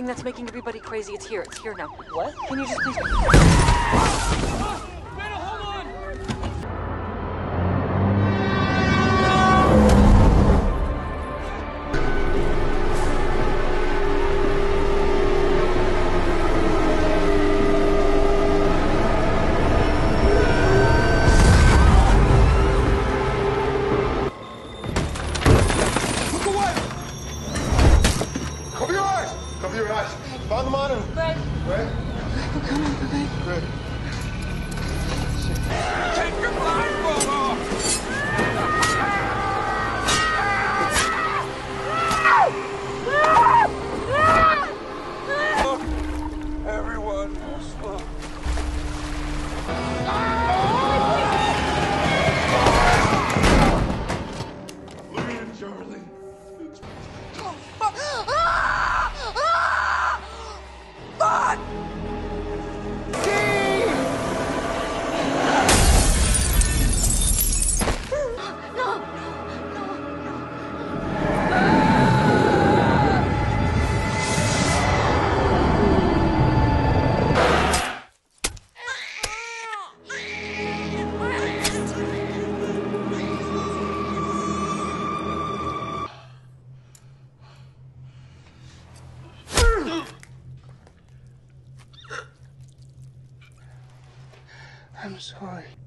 thing that's making everybody crazy. It's here. It's here now. What? Can you just please... Cover your eyes. Found the monitor. Greg. Greg? We're coming, Greg. Greg. Take your blindfold off! Everyone, slow. Look at him, Charlie. Fuck! I'm sorry.